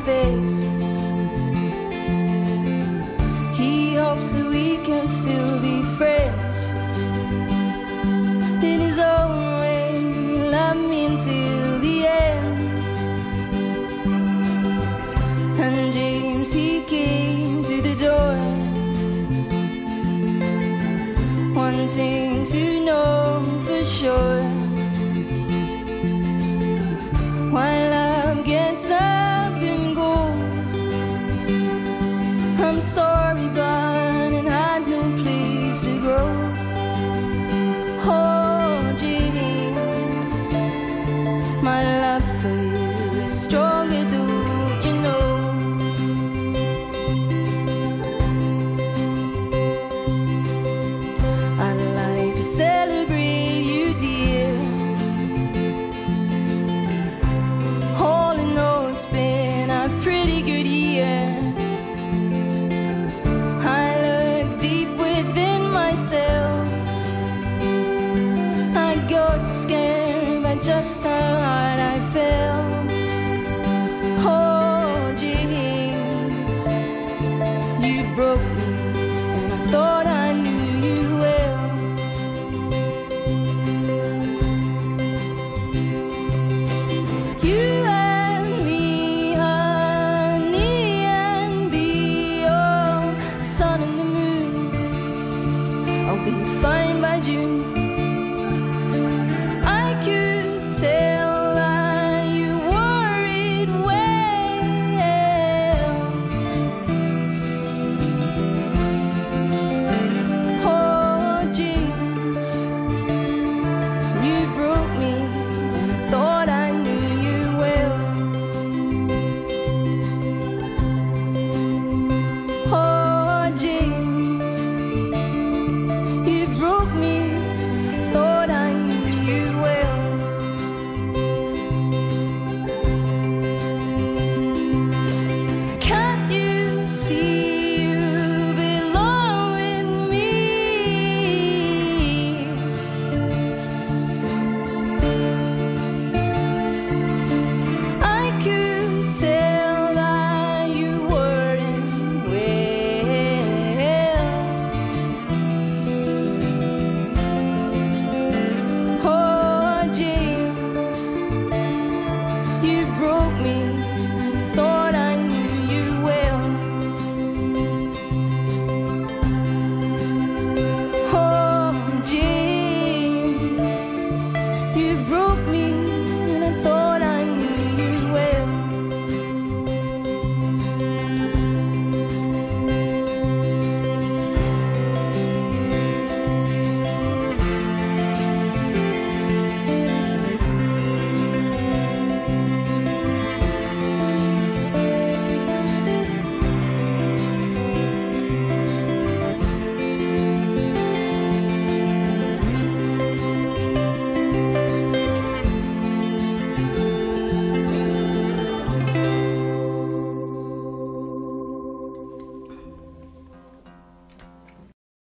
face. He hopes that we can still be friends. In his own way, he loved me until the end. And James, he came to the door, wanting to know for sure why love gets up and goes. I'm sorry, but it had no place to grow. Oh, James, my love for you is stronger, don't you know? I'd like to celebrate you, dear. All in all, it's been a pretty good year. I look deep within myself. I got scared by just how hard I felt.